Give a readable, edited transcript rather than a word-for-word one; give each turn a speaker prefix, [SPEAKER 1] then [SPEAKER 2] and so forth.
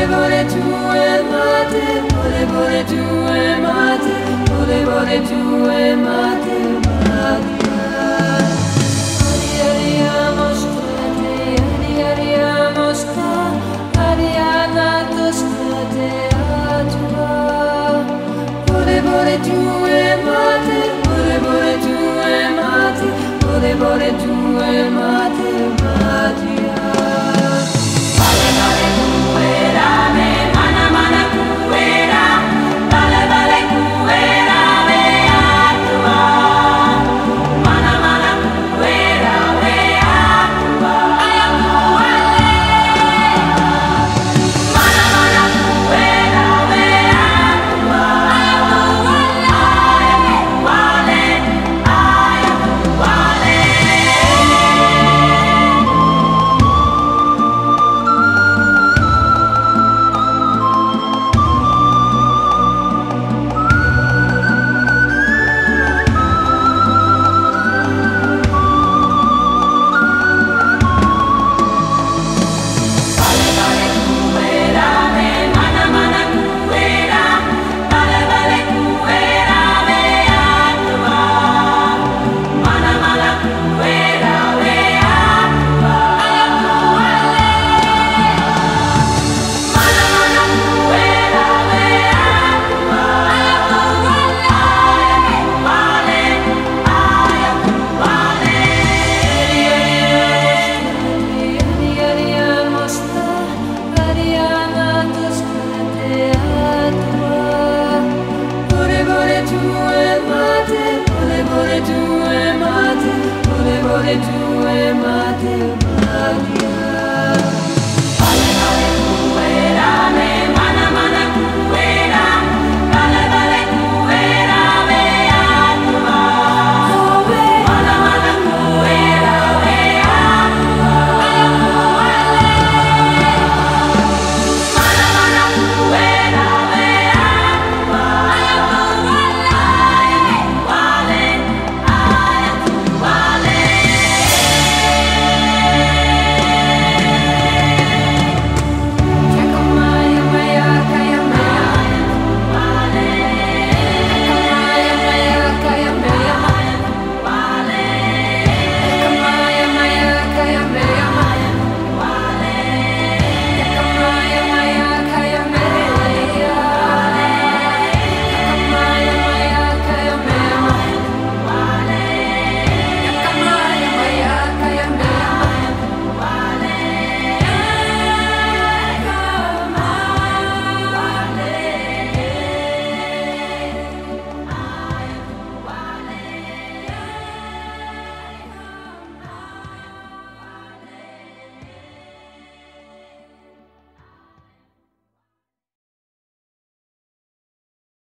[SPEAKER 1] vole tu e mate, vole tu e mate, vole tu e mate, magia. Ariamo strate, ariamo sta, ariana tostate a tua. Vole tu e mate, vole tu e mate, vole tu e mate, magia. Vole tu e mate, magia.